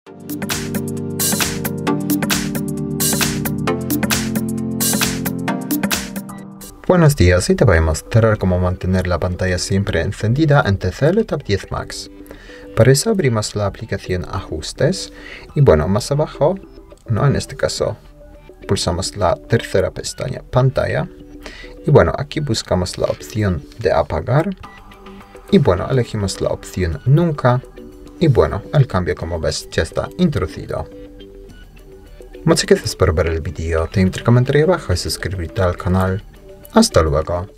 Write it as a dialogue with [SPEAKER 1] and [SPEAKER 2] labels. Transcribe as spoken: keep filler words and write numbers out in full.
[SPEAKER 1] Buenos días, y te voy a mostrar cómo mantener la pantalla siempre encendida en T C L Tab diez Max. Para eso abrimos la aplicación Ajustes y bueno, más abajo, no en este caso, pulsamos la tercera pestaña Pantalla y bueno, aquí buscamos la opción de apagar y bueno, elegimos la opción Nunca y bueno, el cambio como ves ya está introducido. Muchas gracias por ver el vídeo, te invito a comentar abajo y suscribirte al canal. Hasta luego.